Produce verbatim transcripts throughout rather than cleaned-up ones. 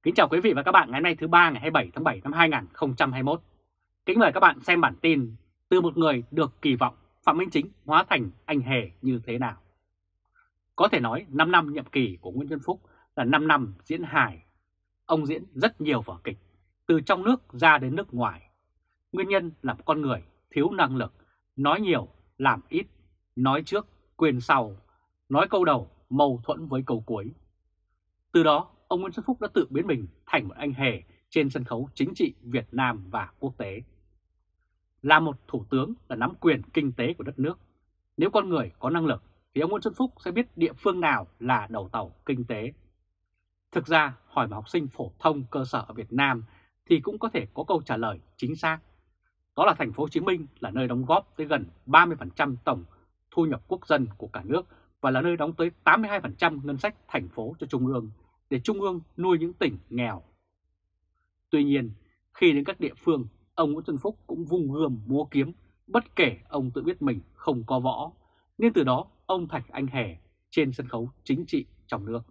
Kính chào quý vị và các bạn ngày hôm nay thứ ba ngày hai mươi bảy tháng bảy năm hai nghìn không trăm hai mươi mốt. Kính mời các bạn xem bản tin từ một người được kỳ vọng Phạm Minh Chính hóa thành anh hề như thế nào. Có thể nói năm năm nhiệm kỳ của Nguyễn Xuân Phúc là năm năm diễn hài. Ông diễn rất nhiều vở kịch, từ trong nước ra đến nước ngoài. Nguyên nhân là một con người thiếu năng lực, nói nhiều, làm ít, nói trước, quên sau, nói câu đầu mâu thuẫn với câu cuối. Từ đó, ông Nguyễn Xuân Phúc đã tự biến mình thành một anh hề trên sân khấu chính trị Việt Nam và quốc tế. Là một thủ tướng là nắm quyền kinh tế của đất nước. Nếu con người có năng lực thì ông Nguyễn Xuân Phúc sẽ biết địa phương nào là đầu tàu kinh tế. Thực ra, hỏi một học sinh phổ thông cơ sở ở Việt Nam thì cũng có thể có câu trả lời chính xác. Đó là thành phố Hồ Chí Minh là nơi đóng góp tới gần ba mươi phần trăm tổng thu nhập quốc dân của cả nước và là nơi đóng tới tám mươi hai phần trăm ngân sách thành phố cho Trung ương, để Trung ương nuôi những tỉnh nghèo. Tuy nhiên, khi đến các địa phương, ông Nguyễn Xuân Phúc cũng vung gươm múa kiếm, bất kể ông tự biết mình không có võ, nên từ đó ông thành anh hề trên sân khấu chính trị trong nước.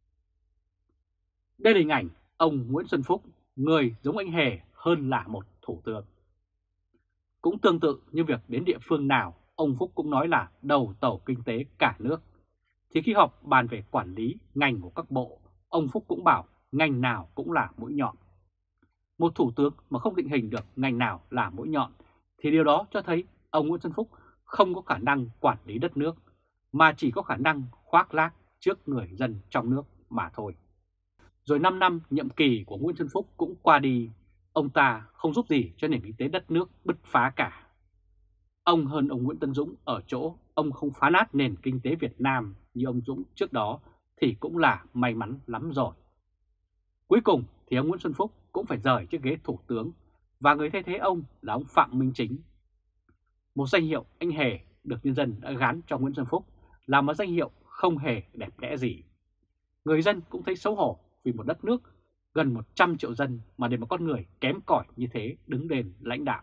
Đây là hình ảnh ông Nguyễn Xuân Phúc, người giống anh hề hơn là một thủ tướng. Cũng tương tự như việc đến địa phương nào, ông Phúc cũng nói là đầu tàu kinh tế cả nước. Thì khi họp bàn về quản lý ngành của các bộ, ông Phúc cũng bảo ngành nào cũng là mũi nhọn. Một thủ tướng mà không định hình được ngành nào là mũi nhọn thì điều đó cho thấy ông Nguyễn Xuân Phúc không có khả năng quản lý đất nước, mà chỉ có khả năng khoác lác trước người dân trong nước mà thôi. Rồi năm năm nhiệm kỳ của Nguyễn Xuân Phúc cũng qua đi, ông ta không giúp gì cho nền kinh tế đất nước bứt phá cả. Ông hơn ông Nguyễn Tấn Dũng ở chỗ ông không phá nát nền kinh tế Việt Nam như ông Dũng trước đó thì cũng là may mắn lắm rồi. Cuối cùng thì ông Nguyễn Xuân Phúc cũng phải rời chiếc ghế thủ tướng và người thay thế ông là ông Phạm Minh Chính. Một danh hiệu anh hề được nhân dân đã gán cho Nguyễn Xuân Phúc là một danh hiệu không hề đẹp đẽ gì. Người dân cũng thấy xấu hổ vì một đất nước gần một trăm triệu dân mà để một con người kém cỏi như thế đứng lên lãnh đạo.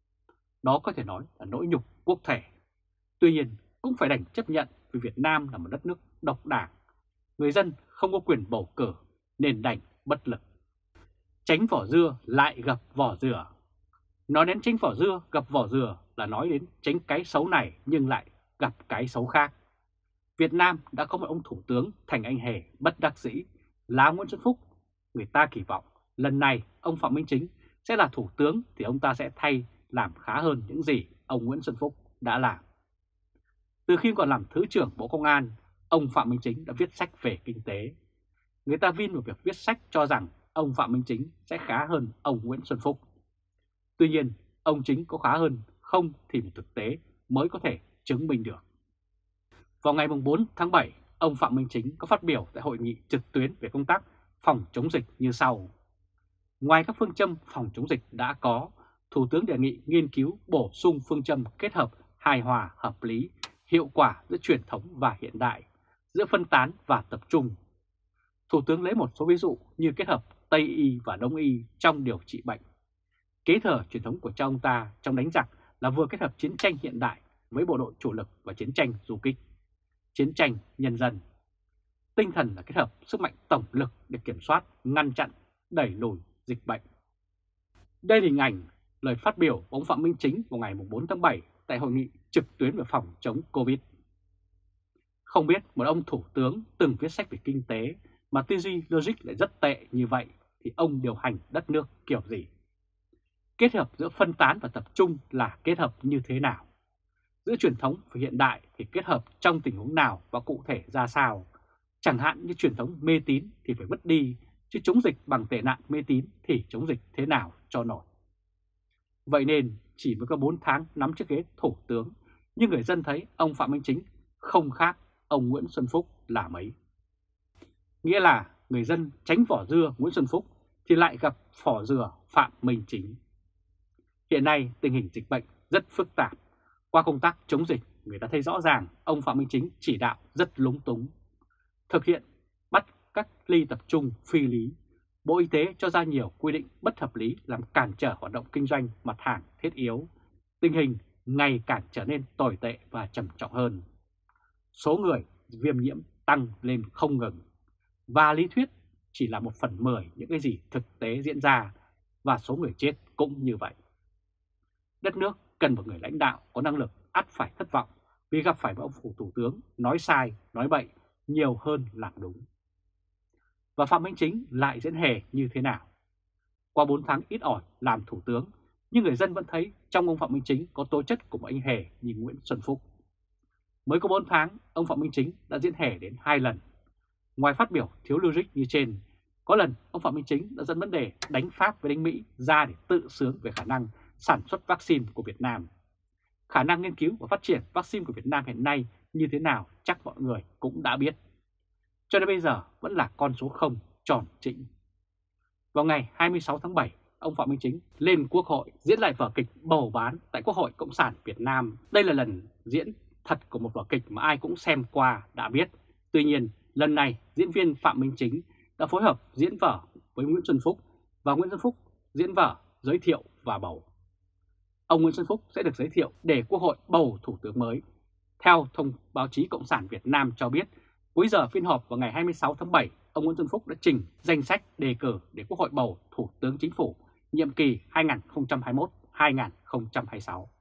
Đó có thể nói là nỗi nhục quốc thể. Tuy nhiên cũng phải đành chấp nhận vì Việt Nam là một đất nước độc đảng. Người dân không có quyền bầu cử nên đành bất lực. Tránh vỏ dưa lại gặp vỏ dừa. Nói đến tránh vỏ dưa gặp vỏ dừa là nói đến tránh cái xấu này nhưng lại gặp cái xấu khác. Việt Nam đã có một ông thủ tướng thành anh hề bất đắc dĩ là Nguyễn Xuân Phúc. Người ta kỳ vọng lần này ông Phạm Minh Chính sẽ là thủ tướng thì ông ta sẽ thay làm khá hơn những gì ông Nguyễn Xuân Phúc đã làm. Từ khi còn làm Thứ trưởng Bộ Công an, ông Phạm Minh Chính đã viết sách về kinh tế. Người ta vin vào việc viết sách cho rằng ông Phạm Minh Chính sẽ khá hơn ông Nguyễn Xuân Phúc. Tuy nhiên, ông Chính có khá hơn không thì một thực tế mới có thể chứng minh được. Vào ngày bốn tháng bảy, ông Phạm Minh Chính có phát biểu tại hội nghị trực tuyến về công tác phòng chống dịch như sau. Ngoài các phương châm phòng chống dịch đã có, Thủ tướng đề nghị nghiên cứu bổ sung phương châm kết hợp hài hòa, hợp lý, hiệu quả giữa truyền thống và hiện đại, giữa phân tán và tập trung. Thủ tướng lấy một số ví dụ như kết hợp Tây y và Đông y trong điều trị bệnh. Kế thừa truyền thống của cha ông ta trong đánh giặc là vừa kết hợp chiến tranh hiện đại với bộ đội chủ lực và chiến tranh du kích, chiến tranh nhân dân. Tinh thần là kết hợp sức mạnh tổng lực để kiểm soát, ngăn chặn, đẩy lùi dịch bệnh. Đây là hình ảnh lời phát biểu của ông Phạm Minh Chính vào ngày bốn tháng bảy tại hội nghị trực tuyến về phòng chống Covid. Không biết một ông thủ tướng từng viết sách về kinh tế mà tư duy logic lại rất tệ như vậy thì ông điều hành đất nước kiểu gì? Kết hợp giữa phân tán và tập trung là kết hợp như thế nào? Giữa truyền thống và hiện đại thì kết hợp trong tình huống nào và cụ thể ra sao? Chẳng hạn như truyền thống mê tín thì phải vứt đi, chứ chống dịch bằng tệ nạn mê tín thì chống dịch thế nào cho nổi? Vậy nên chỉ mới có bốn tháng nắm chiếc ghế thủ tướng, nhưng người dân thấy ông Phạm Minh Chính không khác ông Nguyễn Xuân Phúc là mấy. Nghĩa là người dân tránh vỏ dưa Nguyễn Xuân Phúc thì lại gặp vỏ dừa Phạm Minh Chính. Hiện nay tình hình dịch bệnh rất phức tạp. Qua công tác chống dịch, người ta thấy rõ ràng ông Phạm Minh Chính chỉ đạo rất lúng túng. Thực hiện bắt cách ly tập trung phi lý. Bộ Y tế cho ra nhiều quy định bất hợp lý làm cản trở hoạt động kinh doanh mặt hàng thiết yếu. Tình hình ngày càng trở nên tồi tệ và trầm trọng hơn. Số người viêm nhiễm tăng lên không ngừng. Và lý thuyết chỉ là một phần mười những cái gì thực tế diễn ra, và số người chết cũng như vậy. Đất nước cần một người lãnh đạo có năng lực, ắt phải thất vọng vì gặp phải một ông phủ thủ tướng nói sai, nói bậy nhiều hơn làm đúng. Và Phạm Minh Chính lại diễn hề như thế nào? Qua bốn tháng ít ỏi làm thủ tướng, nhưng người dân vẫn thấy trong ông Phạm Minh Chính có tố chất của một anh hề như Nguyễn Xuân Phúc. Mới có bốn tháng, ông Phạm Minh Chính đã diễn hề đến hai lần. Ngoài phát biểu thiếu logic như trên, có lần ông Phạm Minh Chính đã dẫn vấn đề đánh Pháp với đánh Mỹ ra để tự sướng về khả năng sản xuất vaccine của Việt Nam. Khả năng nghiên cứu và phát triển vaccine của Việt Nam hiện nay như thế nào chắc mọi người cũng đã biết. Cho đến bây giờ vẫn là con số không tròn trĩnh. Vào ngày hai mươi sáu tháng bảy, ông Phạm Minh Chính lên Quốc hội diễn lại vở kịch bầu bán tại Quốc hội Cộng sản Việt Nam. Đây là lần diễn thật của một vở kịch mà ai cũng xem qua đã biết. Tuy nhiên, lần này diễn viên Phạm Minh Chính đã phối hợp diễn vở với Nguyễn Xuân Phúc và Nguyễn Xuân Phúc diễn vở giới thiệu và bầu. Ông Nguyễn Xuân Phúc sẽ được giới thiệu để Quốc hội bầu thủ tướng mới. Theo thông báo chí Cộng sản Việt Nam cho biết, cuối giờ phiên họp vào ngày hai mươi sáu tháng bảy, ông Nguyễn Xuân Phúc đã trình danh sách đề cử để Quốc hội bầu Thủ tướng Chính phủ nhiệm kỳ hai nghìn không trăm hai mươi mốt đến hai nghìn không trăm hai mươi sáu.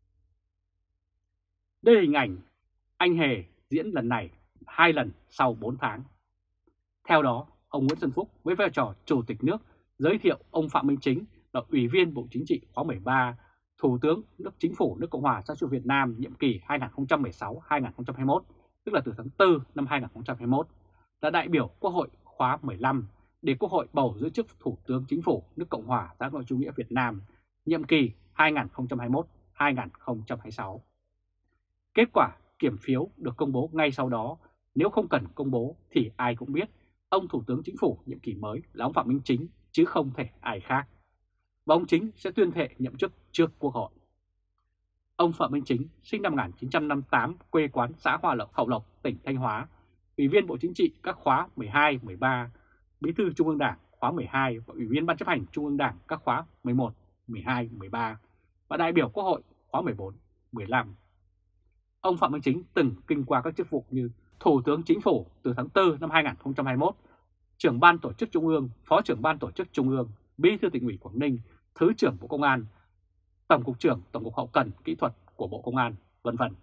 Đây là hình ảnh anh hề diễn lần này hai lần sau bốn tháng. Theo đó, ông Nguyễn Xuân Phúc với vai trò Chủ tịch nước giới thiệu ông Phạm Minh Chính là Ủy viên Bộ Chính trị khóa mười ba, Thủ tướng nước Chính phủ nước Cộng hòa xã hội chủ nghĩa Việt Nam nhiệm kỳ hai nghìn không trăm mười sáu đến hai nghìn không trăm hai mươi mốt, tức là từ tháng tư năm hai nghìn không trăm hai mươi mốt, là đại biểu Quốc hội khóa mười lăm để Quốc hội bầu giữ chức Thủ tướng Chính phủ nước Cộng hòa xã hội chủ nghĩa Việt Nam nhiệm kỳ hai nghìn không trăm hai mươi mốt đến hai nghìn không trăm hai mươi sáu. Kết quả kiểm phiếu được công bố ngay sau đó, nếu không cần công bố thì ai cũng biết ông Thủ tướng Chính phủ nhiệm kỳ mới là ông Phạm Minh Chính chứ không thể ai khác. Và ông Chính sẽ tuyên thệ nhậm chức trước Quốc hội. Ông Phạm Minh Chính sinh năm một nghìn chín trăm năm mươi tám, quê quán xã Hòa Lộc, Hậu Lộc, tỉnh Thanh Hóa, Ủy viên Bộ Chính trị các khóa mười hai, mười ba, Bí thư Trung ương Đảng khóa mười hai và Ủy viên Ban chấp hành Trung ương Đảng các khóa mười một, mười hai, mười ba và đại biểu Quốc hội khóa mười bốn, mười lăm. Ông Phạm Minh Chính từng kinh qua các chức vụ như Thủ tướng Chính phủ từ tháng tư năm hai nghìn không trăm hai mươi mốt, Trưởng ban Tổ chức Trung ương, Phó trưởng ban Tổ chức Trung ương, Bí thư Tỉnh ủy Quảng Ninh, Thứ trưởng Bộ Công an, Tổng cục trưởng Tổng cục Hậu cần Kỹ thuật của Bộ Công an, vân vân.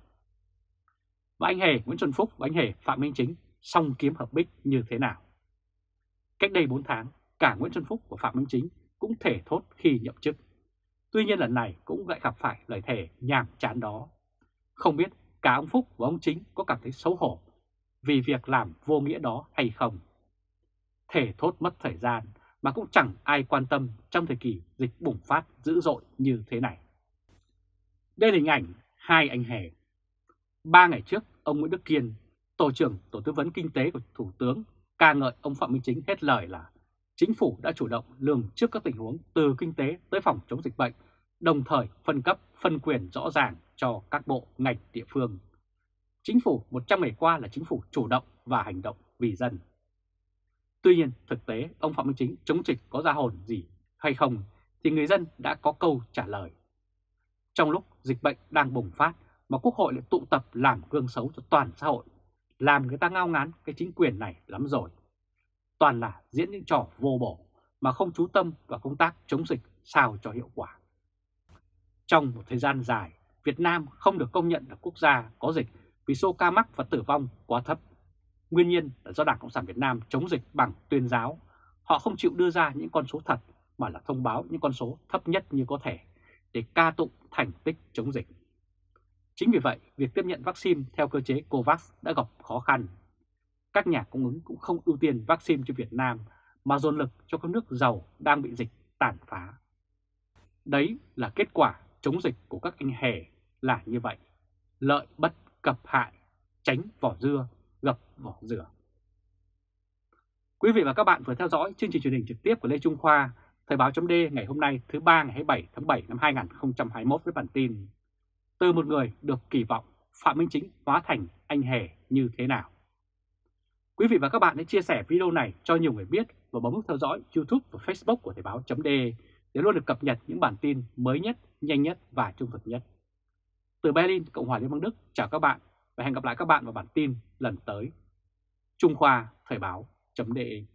Và anh hề Nguyễn Xuân Phúc và anh hề Phạm Minh Chính song kiếm hợp bích như thế nào? Cách đây bốn tháng, cả Nguyễn Xuân Phúc và Phạm Minh Chính cũng thể thốt khi nhậm chức. Tuy nhiên lần này cũng lại gặp phải lời thề nhàm chán đó. Không biết cả ông Phúc và ông Chính có cảm thấy xấu hổ vì việc làm vô nghĩa đó hay không? Thể thốt mất thời gian mà cũng chẳng ai quan tâm trong thời kỳ dịch bùng phát dữ dội như thế này. Đây là hình ảnh hai anh hề. Ba ngày trước, ông Nguyễn Đức Kiên, Tổ trưởng Tổ tư vấn Kinh tế của Thủ tướng, ca ngợi ông Phạm Minh Chính hết lời là Chính phủ đã chủ động lường trước các tình huống từ kinh tế tới phòng chống dịch bệnh, đồng thời phân cấp, phân quyền rõ ràng cho các bộ, ngành, địa phương. Chính phủ một trăm ngày qua là chính phủ chủ động và hành động vì dân. Tuy nhiên, thực tế ông Phạm Minh Chính chống dịch có ra hồn gì hay không thì người dân đã có câu trả lời. Trong lúc dịch bệnh đang bùng phát mà Quốc hội lại tụ tập làm gương xấu cho toàn xã hội, làm người ta ngao ngán cái chính quyền này lắm rồi. Toàn là diễn những trò vô bổ mà không chú tâm vào công tác chống dịch sao cho hiệu quả. Trong một thời gian dài, Việt Nam không được công nhận là quốc gia có dịch vì số ca mắc và tử vong quá thấp. Nguyên nhân là do Đảng Cộng sản Việt Nam chống dịch bằng tuyên giáo. Họ không chịu đưa ra những con số thật mà là thông báo những con số thấp nhất như có thể để ca tụng thành tích chống dịch. Chính vì vậy, việc tiếp nhận vaccine theo cơ chế COVAX đã gặp khó khăn. Các nhà cung ứng cũng không ưu tiên vaccine cho Việt Nam mà dồn lực cho các nước giàu đang bị dịch tàn phá. Đấy là kết quả chống dịch của các anh hề là như vậy. Lợi bất cập hại, tránh vỏ dưa, gập vỏ dừa. Quý vị và các bạn vừa theo dõi chương trình truyền hình trực tiếp của Lê Trung Khoa, Thời báo chấm D ngày hôm nay thứ ba ngày hai mươi bảy tháng bảy năm hai nghìn không trăm hai mươi mốt với bản tin từ một người được kỳ vọng Phạm Minh Chính hóa thành anh hề như thế nào. Quý vị và các bạn hãy chia sẻ video này cho nhiều người biết và bấm nút theo dõi YouTube và Facebook của Thời báo chấm D để luôn được cập nhật những bản tin mới nhất, nhanh nhất và trung thực nhất. Từ Berlin, Cộng hòa Liên bang Đức, chào các bạn và hẹn gặp lại các bạn vào bản tin lần tới. Trung Khoa, Thời báo chấm D.